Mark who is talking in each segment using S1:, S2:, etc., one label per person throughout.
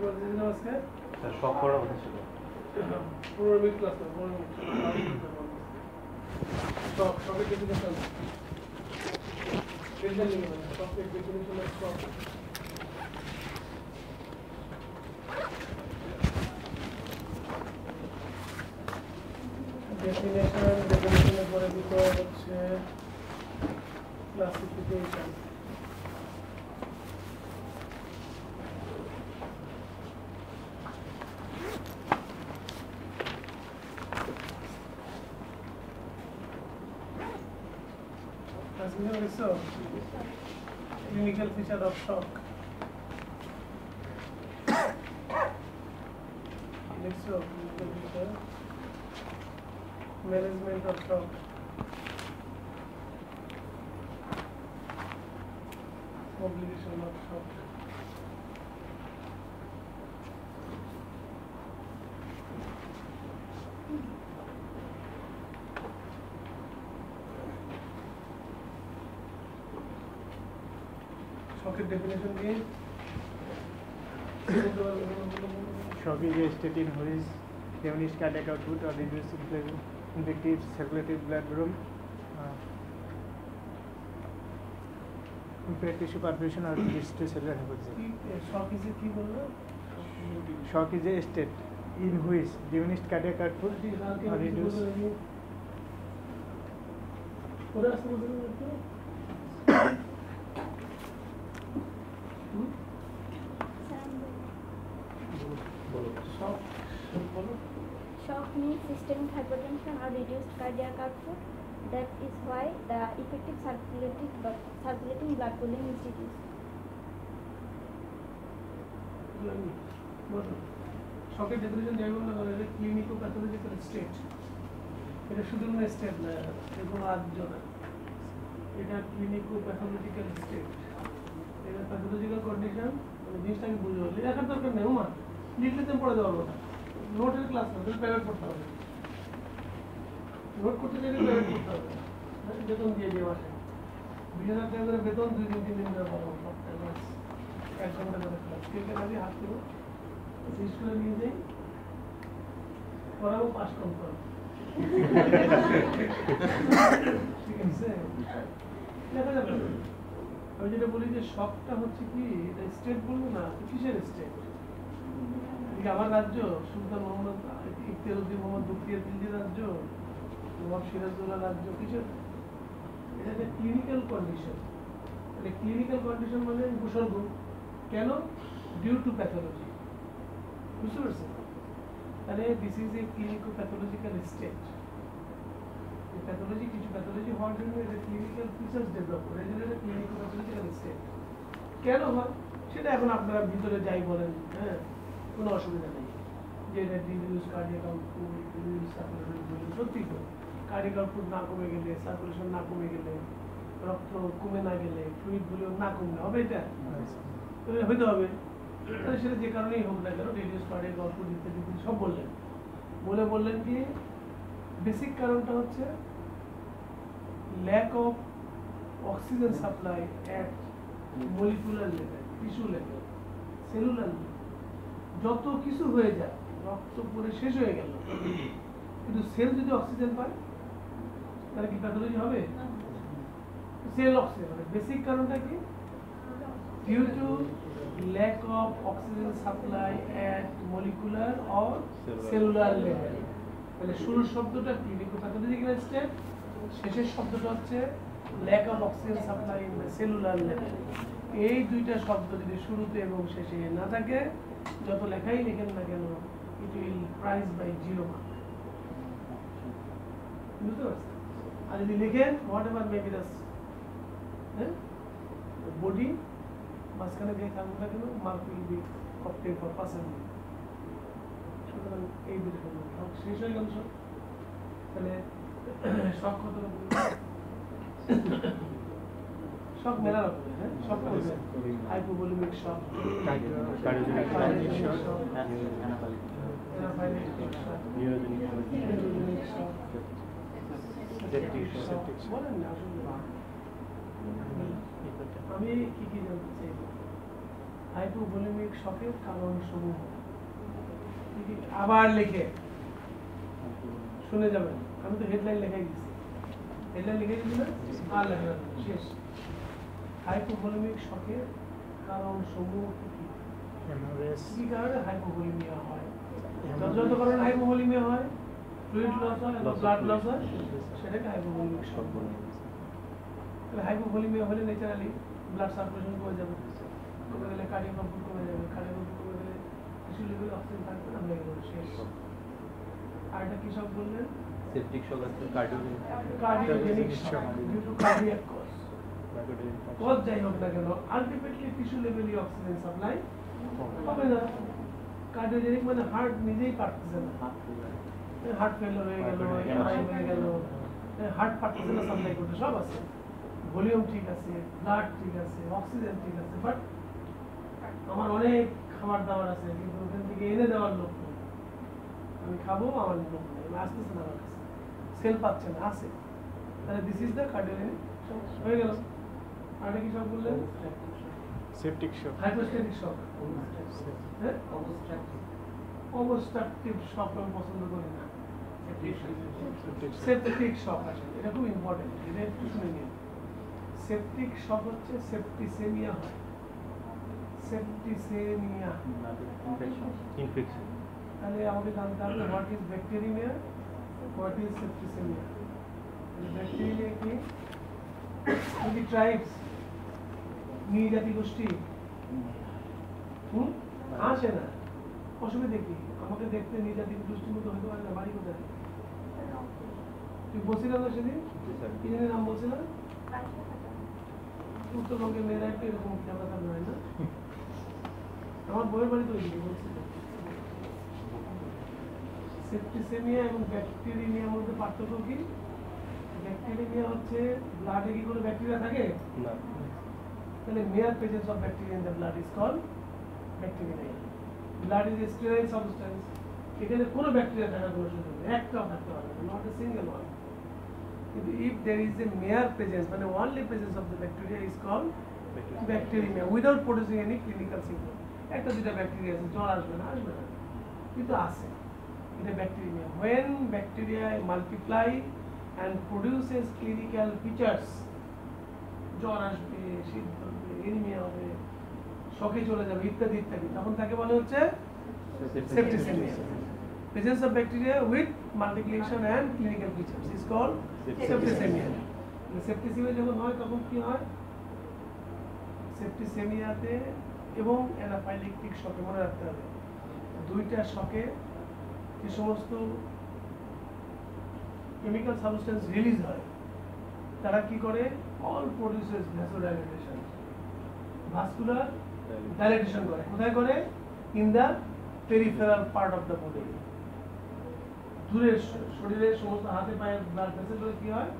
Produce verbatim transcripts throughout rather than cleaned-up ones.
S1: বলছেন নমস্কার
S2: স্যার শক করার কথা ছিল
S1: পনেরো মিনিট ক্লাস করব পনেরো মিনিট শক শকের ডেফিনেশন টেনশন নেই মানে শকের ডেফিনেশন অফ শক ডেফিনেশন ডেফিনেশনের পরে দুটো হচ্ছে classification So, clinical feature of shock. Next up, clinical feature, management of shock. Obligation of shock. Shock definition is
S3: shock is a state in which diminished cardiac output or reduced infective circulative blood volume, uh, impaired tissue perfusion or reduced cellular hypoxia.
S1: Shock is a key bolna?
S3: Shock is a state in which diminished cardiac output or reduced.
S4: Shock means systemic hypertension or reduced cardiac output. That is why the effective circulating circulating blood volume is reduced.
S1: Shock definition যেমন এটা clinico pathological state এটা শুধু না state না এরকম রাজ্য না এটা ক্লিনিকো প্যাথোলজিক্যাল স্টেট এটা প্যাথোলজিক্যাল কন্ডিশন মানে জিনিসটা আমি বুঝতে পারলি লেখার দরকার নেই মা লিখলে তো পড়ে দেওয়ার কথা নোটের ক্লাস না তাহলে প্রাইভেট পড়তে হবে নোট করতে চাইলে প্রাইভেট পড়তে হবে বেতন দিয়ে দিয়ে মাসে বিশ হাজার টাকা করে বেতন দুই দিন তিন দিন করে পাবো সপ্তাহে মাস এক ঘন্টা করে ক্লাস কে কে আমি হাত দেবো স্কুলে নিয়ে যাই পড়াবো পাস কম করবো ঠিক আছে দেখা যাবে আমি যেটা বলি যে শকটা হচ্ছে কি এটা স্টেট বলবো না কিসের স্টেট আমার রাজ্য সুলতান মোহাম্মদ ইখতিয়ারউদ্দিন মোহাম্মদ বখতিয়ার খিলজির রাজ্য নবাব সিরাজউদ্দৌলা রাজ্য কিসের এটা একটা ক্লিনিক্যাল কন্ডিশন মানে ক্লিনিক্যাল কন্ডিশন মানে উপসর্গ কেন ডিউ টু প্যাথোলজি বুঝতে পারছেন তাহলে this is a clinico pathological state এই প্যাথোলজি কিছু প্যাথোলজি হওয়ার জন্য এটা ক্লিনিক্যাল ফিচার্স ডেভেলপ করে এটা একটা ক্লিনিকো প্যাথোলজিক্যাল স্টেট কেন হয় সেটা এখন আপনারা ভিতরে যাই বলেন হ্যাঁ কোনো অসুবিধা নেই যে এটা reduce cardiac output reduce circulation সত্যি তো কার্ডিয়াক আউটপুট না কমে গেলে সার্কুলেশন না কমে গেলে রক্ত কমে না গেলে ফ্লুইড ভলিউম না কমলে হবে এটা হইতে হবে তাহলে সেটা যে কারণেই হোক না কেন রিডিউস কার্ডিয়াক আউটপুট ইত্যাদি সব বললেন বলে বললেন কি বেসিক কারণটা হচ্ছে lack of oxygen supply at molecular level tissue level cellular level যত কিছু হয়ে যায় রক্ত পরে শেষ হয়ে গেল কিন্তু সেল যদি অক্সিজেন পায় তাহলে কি প্যাথোলজি হবে সেল অক্সিজেন মানে বেসিক কারণটা কি due to lack of oxygen supply at molecular or cellular level তাহলে শুরুর শব্দটা ক্লিনিকো প্যাথোলজিক্যাল স্টেট শেষের শব্দটা হচ্ছে lack of oxygen supply in the cellular level এই দুইটা শব্দ যদি শুরুতে এবং শেষে না থাকে যত লেখাই লেখেন না কেন it will price by zero mark বুঝতে পারছেন আর যদি লেখেন হোয়াট এভার মেবি দাস হ্যাঁ বডি মাঝখানে দিয়ে থাকবে না কেন mark will be opted for percent সুতরাং এই দুটো শখ শেষ হয়ে গেল সব তাহলে শখ কত শক মেলা রকমের হ্যাঁ শক করবে hypovolemic shock cardiogenic shock anaphylactic shock neurogenic shock septic shock বলেন না আসলে আমি কি কি জানতে চাই হাইপোভলিমিক শকের কারণ সমূহ আবার লিখে শুনে যাবেন। আমি তো হেডলাইন লেখাই দিচ্ছি, হেডলাইন লিখে দিচ্ছি না, আর লেখা শেষ। হাইপোভলিমিক শকের কারণ সমূহ কি কি? কি কারণে হাইপোভলিমিয়া হয়? যত কারণে হাইপোভলিমিয়া হয়, ফ্লুইড লস হয়, ব্লাড লস হয়, সেটাকে হাইপোভলিমিক শক বলে। তাহলে হাইপোভলিমিয়া হলে ন্যাচারালি ব্লাড সার্কুলেশন কমে যাবে, কমে গেলে কার্ডিয়াক আউটপুট কমে যাবে, কার্ডিয়াক আউটপুট কমে গেলে টিস্যু লেভেলে অক্সিজেন থাকবে না, হয়ে গেল শেষ। আর এটা কি শক বললেন?
S2: সেপটিক শক আছে, cardiogenic
S1: cardiogenic shock due to cardiac cause. Cause যাই হোক না কেন, আলটিমেটলি টিস্যু লেভেলে অক্সিজেন সাপ্লাই হবে না। কার্ডিওজেনিক মানে হার্ট নিজেই পারতেছে না, হার্ট ফেলিওর হয়ে গেল, এমআই হয়ে গেল, হার্ট পারতেছে না সাপ্লাই করতে, সব আছে, ভলিউম ঠিক আছে, ব্লাড ঠিক আছে, অক্সিজেন ঠিক আছে, বাট আমার অনেক খাবার দাবার আছে কিন্তু ওখান থেকে এনে দেওয়ার লোক নেই, আমি খাবো আমার লোক নেই, আমি আসতেছে না আমার কাছে, সেল পাচ্ছে না, আছে। তাহলে দিস ইজ দ্য কার্ডিওজেনিক হয়ে গেল। আর কি সব বললেন?
S3: সেপটিক শক,
S1: হাইপোস্ট্যাটিক শক, হ্যাঁ অবস্ট্রাকটিভ শক আমি পছন্দ করি না, সেপটিক শক আছে, এটা খুব ইম্পর্টেন্ট, এটা একটু শুনে নিন। সেপটিক শক হচ্ছে সেপ্টিসেমিয়া হয়, সেপ্টিসেমিয়া
S2: ইনফেকশন।
S1: তাহলে আমাকে জানতে হবে what is bacteria, what is septicemia. Bacteria কি? কি ট্রাইবস, নৃজাতি গোষ্ঠী, হুম আসে না, অসুবিধা কি? আমাকে দেখতে নৃজাতি গোষ্ঠীর মতো হতে পারে না, বাড়ি কোথায়? তুই বলছিলাম না সেদিন, কি জানি নাম বলছিলাম, উত্তরবঙ্গের মেয়েরা একটু এরকম খেলা খেলা হয় না, আমার বইয়ের বাড়ি তো ওইদিকে বলছিলাম। সেপ্টিসেমিয়া এবং ব্যাকটেরিয়ার মধ্যে পার্থক্য কি? ব্যাকটেরিয়া হচ্ছে ব্লাডে কি কোনো ব্যাকটেরিয়া থাকে
S2: না,
S1: তাহলে mere presence of bacteria in the blood is called bacteria. Blood is a sterile substance. এখানে কোনো ব্যাকটেরিয়া থাকার কোনো সুযোগ নেই, একটাও থাকতে পারে না, not a single one. কিন্তু if there is a mere presence, মানে only presence of the bacteria is called bacteria without producing any clinical symptom. একটা দুটা ব্যাকটেরিয়া আছে, জ্বর আসবে না, আসবে না, কিন্তু আছে, এটা bacteria. when bacteria multiply and produces clinical features, জ্বর আসবে, শীত ধরবে, এনিমিয়া হবে, শকে চলে যাবে, ইত্যাদি ইত্যাদি, তখন তাকে বলা হচ্ছে septicemia. Presence of bacteria with multiplication and clinical features is called septicemia. Septicemia যখন হয় তখন কি হয়? সেপ্টিসেমিয়াতে এবং অ্যানাফাইলেকটিক শকে মনে রাখতে হবে, দুইটা শকে যে সমস্ত কেমিক্যাল সাবস্টেন্স রিলিজ হয় তারা কি করে? All produces vasodilatation, vascular dilatation করে। কোথায় করে? In the peripheral part of the body, দূরের শরীরের সমস্ত হাতে পায়ে ব্লাড ভেসেলগুলো কি হয়?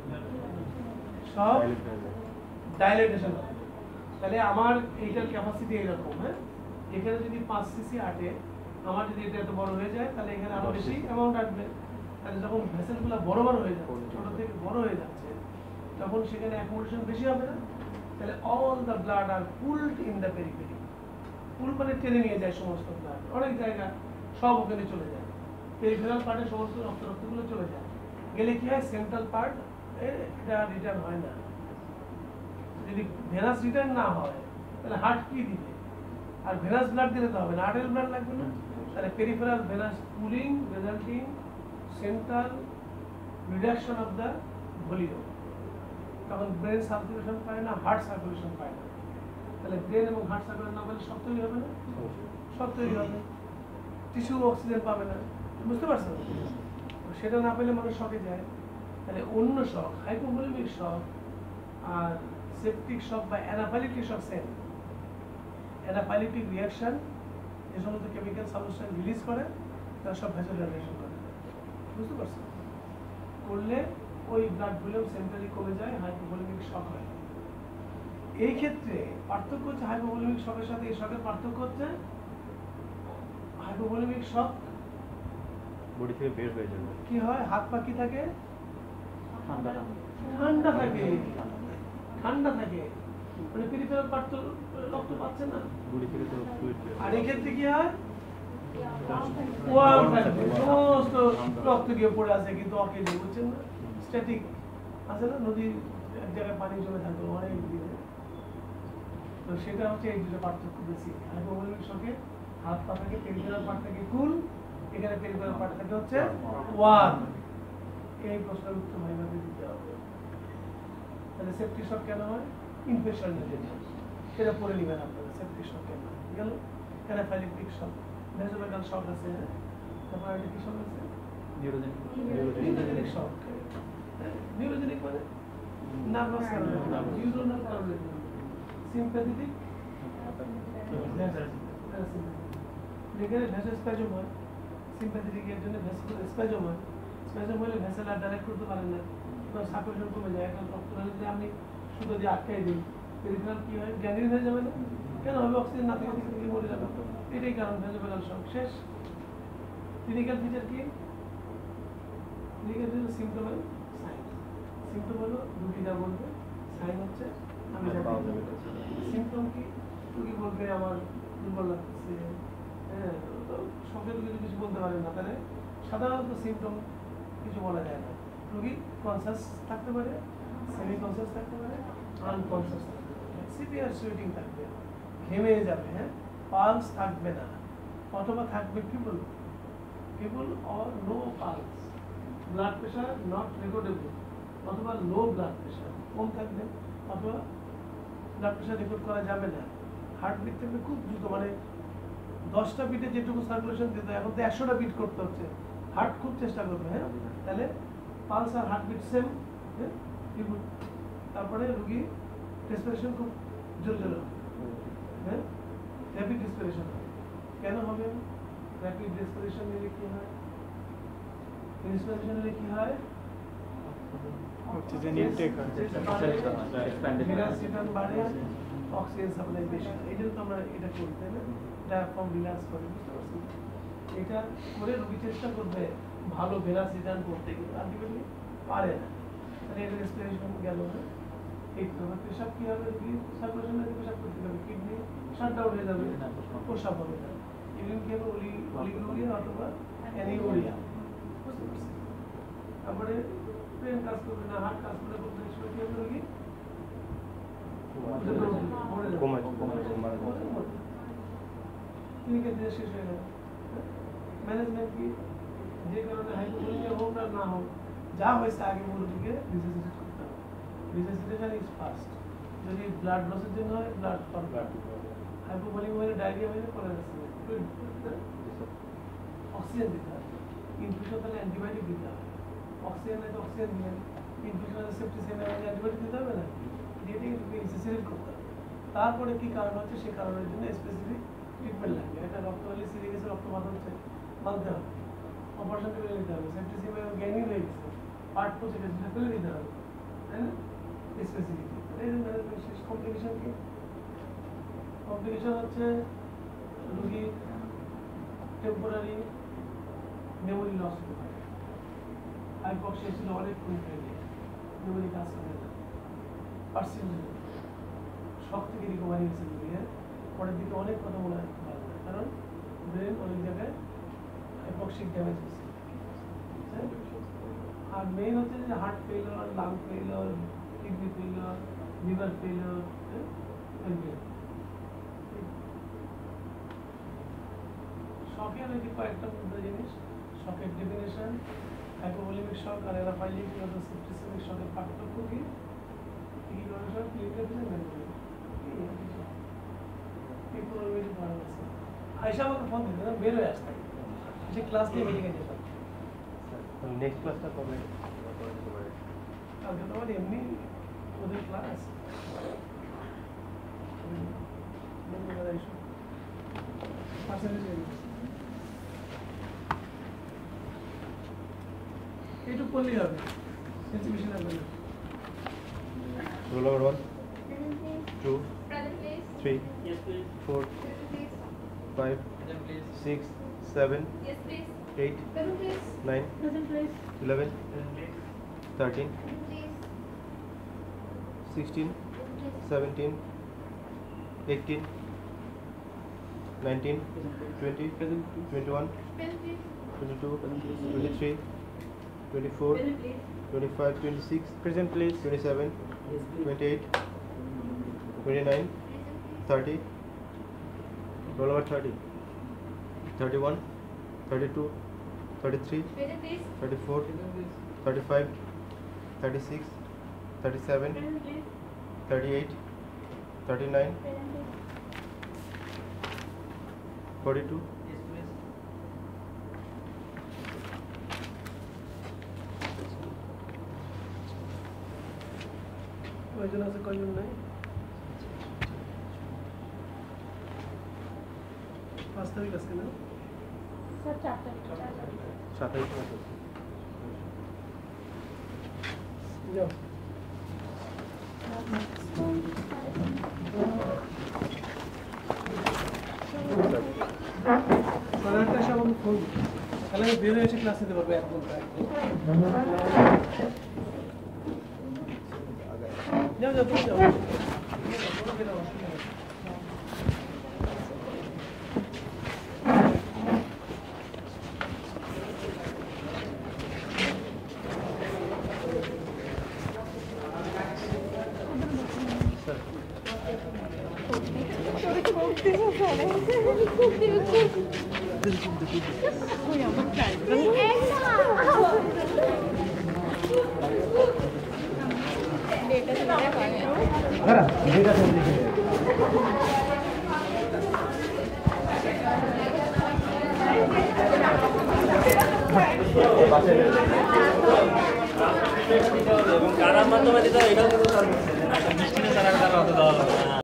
S1: সব ডাইলেটেশন হয়। তাহলে আমার এইটার ক্যাপাসিটি এইরকম, হ্যাঁ, এখানে যদি পাঁচ সিসি আটে, আমার যদি এটা এত বড় হয়ে যায় তাহলে এখানে আরো বেশি অ্যামাউন্ট আসবে। তাহলে যখন ভেসেলগুলো বড় বড় হয়ে যাচ্ছে, ছোট থেকে বড় হয়ে যাচ্ছে, তখন সেখানে অ্যাকোমোডেশন বেশি হবে না। তাহলে all the blood are pooled in the periphery, pool মানে টেনে নিয়ে যায় সমস্ত ব্লাড, অনেক জায়গা সব ওখানে চলে যায়, পেরিফেরাল পার্টে সমস্ত রক্ত রক্তগুলো চলে যায়, গেলে কি হয়? সেন্ট্রাল পার্ট এটা রিটার্ন হয় না। যদি ভেনাস রিটার্ন না হয় তাহলে হার্ট কি দিবে? আর ভেনাস ব্লাড দিলে তো হবে না, আর্টেরিয়াল ব্লাড লাগবে না। তাহলে peripheral venous pooling resulting central reduction of the volume, তখন ব্রেন সার্কুলেশন পায় না, হার্ট সার্কুলেশন পায় না। তাহলে ব্রেন এবং হার্ট সার্কুলেশন না পেলে সব তৈরি হবে না, সব তৈরি হবে, টিস্যু অক্সিজেন পাবে না, বুঝতে পারছেন? সেটা না পেলে মানুষ শকে যায়। তাহলে অন্য শক, হাইপোভলিমিক শক আর সেপটিক শক বা অ্যানাফাইলেটিক শক সেম। অ্যানাফাইলেটিক রিয়াকশন যে সমস্ত কেমিক্যাল সাবস্টেন্স রিলিজ করে তারা সব ভ্যাসোডাইলেশন করে, বুঝতে পারছেন? করলে ওই ব্লাড ভলিউম সেন্ট্রালি কমে যায়, হাইপোভলিমিক শক হয়। এই ক্ষেত্রে পার্থক্য হচ্ছে হাইপোভলিমিক শকের সাথে এই শকের পার্থক্য হচ্ছে হাইপোভলিমিক শক
S2: বডি থেকে বের হয়ে যাবে,
S1: কি হয়? হাত পা কি থাকে?
S2: ঠান্ডা
S1: ঠান্ডা থাকে, ঠান্ডা থাকে। মানে পেরিফেরাল পার্ট তো রক্ত পাচ্ছে না,
S2: বডি থেকে তো ফ্লুইড বের
S1: আর এক্ষেত্রে কি হয় ওয়ার্ম থাকবে, সমস্ত রক্ত গিয়ে পড়ে আছে কিন্তু অকেজ, বুঝছেন না, স্ট্যাটিক আছে না, নদীর এক জায়গায় পানি জমে থাকবে অনেক দিনে। তো সেটা হচ্ছে এই দুটো পার্থক্য বেশি। হাইপোভলিমিক শকে হাত পা থেকে পেরিফেরাল পার্ট থেকে কুল, এখানে পেরিফেরাল পার্ট থেকে হচ্ছে ওয়ার্ম। এই প্রশ্নের উত্তর ভাইভাবে দিতে হবে। তাহলে সেপ্টিক শক কেন হয়? ইনফেকশন রিলেটেড, সেটা পড়ে নেবেন আপনারা। সেপ্টিক শক কেন হয় গেল, অ্যানাফাইলেক্টিক শক, ভেসোভেগাল শক আছে, তারপর এটা কি শক আছে?
S2: Neurogenic
S1: neurogenic shock. নিউরোজেনিক মানে নার্ভাস কারণে, নিউরোনাল কারণে। সিম্প্যাথেটিক যেখানে ভ্যাসোস্প্যাজম হয়, সিম্প্যাথেটিক এর জন্য ভ্যাসোস্প্যাজম হয়। স্প্যাজম হলে ভেসেল আর ডাইরেক্ট করতে পারেন না, তো সার্কুলেশন কমে যায়। একটা রক্ত যদি আমি শুধু দিয়ে আটকাই দিই, পেরিফেরাল কি হয়? গ্যাংগ্রিন হয়ে যাবে না? কেন হবে? অক্সিজেন না থেকে থেকে থেকে মরে যাবে। এটাই কারণ ভেসোভেগাল শক। শেষ। ক্লিনিক্যাল ফিচার কি? Clinical feature symptom and sign. Symptom হলো রুগী যা বলবে, সাইন হচ্ছে আমি যা বলবো। সিম্পটম কি? রুগী বলবে আমার দুর্বল লাগছে, হ্যাঁ, তো শখের রুগী তো কিছু বলতে পারে না, তাহলে সাধারণত সিম্পটম কিছু বলা যায় না। রুগী কনসাস থাকতে পারে, সেমি কনসাস থাকতে পারে, আনকনসাস থাকতে পারে, সিভিয়ার সুইটিং থাকবে, ঘেমে যাবে, হ্যাঁ, পালস থাকবে না, অথবা থাকবে feeble feeble or no pulse, blood pressure not recordable, অথবা লো ব্লাড প্রেশার কম থাকবে, অথবা ব্লাড প্রেশার রেকর্ড করা যাবে না। হার্টবিট থাকবে খুব দ্রুত, মানে দশটা বিটে যেটুকু সার্কুলেশন দিতে এখন তো একশোটা বিট করতে হচ্ছে, হার্ট খুব চেষ্টা করবে, হ্যাঁ, তাহলে পালস আর হার্টবিট সেম, হ্যাঁ, পিপল। তারপরে রুগী রেসপিরেশন খুব জোরে জোরে হবে, হ্যাঁ, র্যাপিড রেসপিরেশন হবে। কেন হবে? র্যাপিড রেসপিরেশন নিলে কি হয়? রেসপিরেশন নিলে কি হয়?
S3: অক্সিজেন ইনটেক হয়,
S1: ভেনাসিটান বাড়ে, অক্সিজেন সাপ্লাই বেশি। এই জন্য তো আমরা এটা করি, তাই না? ডায়াফ্রাম রিল্যাক্স করে, বুঝতে পারছি? এটা করে রুগী চেষ্টা করবে ভালো ভেনাস রিটার্ন করতে, কিন্তু আলটিমেটলি পারে না। তাহলে এটা রেসপিরেশন গেল না। এই তোমার পেশাব কি হবে? রুগী সার্কুলেশন না পেশাব করতে হবে, কিডনি শাটডাউন হয়ে যাবে, প্রস্রাব হবে না। ইউরিন কি হবে? অলি অলিগুরিয়া অথবা অ্যানিউরিয়া, বুঝতে পারছি? তারপরে ব্রেন কাজ করবে না, হার্ট কাজ করবে, বলতে সময় কি হবে? রুগী
S2: কমে কমে মারা যাবে।
S1: ক্লিনিক্যাল ফিচার শেষ হয়ে গেল। ম্যানেজমেন্ট কি? যে কারণে হাইপোভলিমিয়া হোক আর না হোক, যা হয়েছে আগে মুরব্বীকে রিসাসিটেট করতে হবে। Resuscitation is first. যদি ব্লাড লসের জন্য হয়, ব্লাড ব্লাড হাইপোভলিমিয়া হলে, ডায়রিয়া হলে পরে অক্সিজেন দিতে হবে। ইনফিউশন তাহলে অ্যান্টিবায়োটিক দিতে হবে। অক্সিজেন তো অক্সিজেন দিলেন, ইনফিউশন সেপ্টিসিমিয়া অ্যান্টিবায়োটিক দিতে হবে না, দিয়ে রিসাসিটেট করতে হবে। তারপরে কি কারণ হচ্ছে, সেই কারণের জন্য স্পেসিফিক ট্রিটমেন্ট লাগবে। একটা রক্ত হলে সিরিয়ে গেছে, রক্তপাত হচ্ছে, মানতে হবে, অপারেশন করে নিতে হবে। সেপ্টিসিমিয়া গ্যাংগ্রিন হয়ে গেছে, পার্ট পচে গেছে, সেটা ফেলে দিতে হবে, তাই না? স্পেসিফিক এই জন্য শেষ। কমপ্লিকেশন কি? কমপ্লিকেশন হচ্ছে রুগীর টেম্পোরারি মেমোরি লস হতে পারে। হাইপক্সিয়া ছিল অনেকক্ষণ ফেলে, মেমোরি কাজ করে না, পার্সেন্টেজ শক থেকে রিকভারি হয়েছে রুগী, হ্যাঁ, পরের দিকে অনেক কথা মনে রাখতে পারবে না, কারণ ব্রেন অনেক জায়গায় হাইপক্সিক ড্যামেজ হয়েছে। আর মেইন হচ্ছে যে heart failure, lung failure, kidney failure, liver failure, শকের নাকি কয়েকটা মধ্যে জিনিস। শকের ডেফিনেশন, হাইপোভলিমিক শক আর অ্যানাফাইলিক অথবা সেপ্টিসেমিক শকের পার্থক্য কি? কি ধরনের শক? ক্লিনিক্যাল ফিচার, মেমোরি, এই পুরো মিলে পড়া আছে। আয়শা আমাকে ফোন দিতে না, বের হয়ে আসতে, যে ক্লাস নিয়ে মিটিংয়ে যেতাম।
S2: নেক্সট ক্লাসটা কবে?
S1: কালকে তোমার এমনি ওদের ক্লাস, এইটুকু করলেই হবে, বেশি লাগবে না।
S2: Roll number one, two, three, four, five, six, seven,
S5: Yes, please.
S2: eight,
S5: Present, please.
S2: nine,
S5: Present, please.
S2: eleven, thirteen,
S5: Please.
S2: sixteen, seventeen, eighteen, nineteen, twenty, twenty-one, twenty-two, twenty-three, twenty-four, twenty-five, twenty-six,
S3: Present, please.
S2: twenty-seven, twenty-eight, twenty-nine, thirty, roll over thirty, thirty-one, thirty-two, thirty-three, thirty-four, thirty-five, thirty-six, thirty-seven, thirty-eight, thirty-nine, forty-two,
S1: কয়জন আছে কয়জন নাই পাঁচ তারিখ আজকে না
S4: sir চারটা
S2: সাতাইশ,
S1: যাও সাড়ে আটটার সময় আমি ফোন তাহলে আমি বের হয়ে এসে ক্লাস নিতে পারবো এক ঘন্টা যাও যাও তুমি যাও
S5: এবং কারার মাধ্যমে দিতে হয় এটাও কিন্তু তার মিষ্টি না তারা